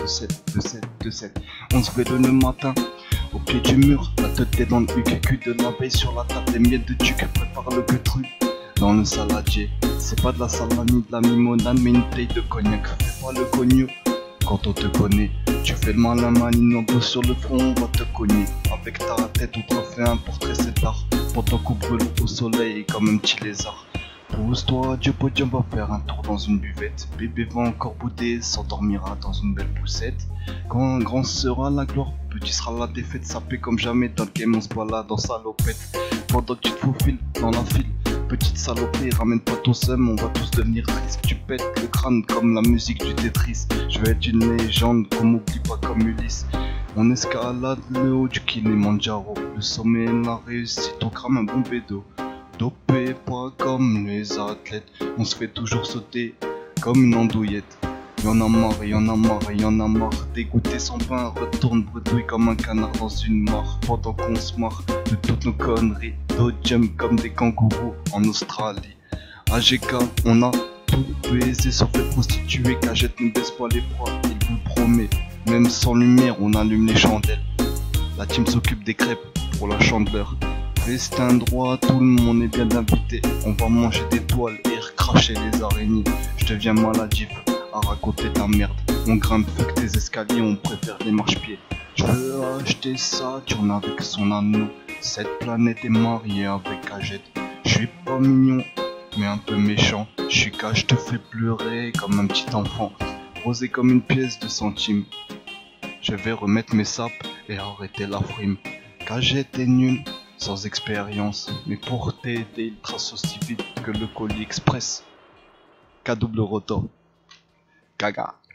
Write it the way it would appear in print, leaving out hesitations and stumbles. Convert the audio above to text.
7. On se réveille le matin, au pied du mur, la tête est dans le huc, cul de la veille sur la table, des miettes de tuque, prépare le queutru dans le saladier. C'est pas de la salade ni de la limonade, mais une taille de cognac. Fais pas le cogneux quand on te connaît. Tu fais le malin maninando sur le front, on va te cogner. Avec ta tête, on te fait un portrait, c'est l'art. Pendant qu'on brûle au soleil comme un petit lézard. Pousse-toi, Dieu podium va faire un tour dans une buvette. Bébé va encore bouder, s'endormira dans une belle poussette. Quand un grand sera la gloire, petit sera la défaite. Sapé comme jamais dans le game, on se balade en salopette. Pendant que tu te faufiles dans la file, petite saloperie, ramène pas ton seum, on va tous devenir tristes. Tu pètes le crâne comme la musique du Tetris. Je vais être une légende qu'on m'oublie pas comme Ulysse. On escalade le haut du Kilimanjaro. Le sommet est la réussite, on crame un bon bédo. Dopé pas comme les athlètes, on se fait toujours sauter comme une andouillette. Y'en a marre, y'en a marre, y'en a marre. Dégoûté sans pain, retourne bredouille comme un canard dans une mare. Pendant qu'on se marre de toutes nos conneries, d'autres jump comme des kangourous en Australie. AGK, on a tout baisé sauf les prostituées. Cagette ne baisse pas les bras, il vous promet. Même sans lumière, on allume les chandelles. La team s'occupe des crêpes pour la chandeleur. Festin droit, tout le monde est bien invité. On va manger des toiles et recracher les araignées. Je deviens maladif à raconter ta merde. On grimpe fuck tes escaliers, on préfère les marche-pieds. Je veux acheter Saturne avec son anneau. Cette planète est mariée avec Cagette. Je suis pas mignon, mais un peu méchant. Je suis je te fais pleurer comme un petit enfant. Rosé comme une pièce de centime. Je vais remettre mes sapes et arrêter la frime. Cagette est nul, sans expérience, mais pour t'aider, il trace aussi vite que le colis express. K double roto. Gaga.